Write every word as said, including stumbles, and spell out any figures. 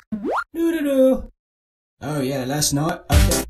Doo doo doo. Oh yeah, last night. Okay.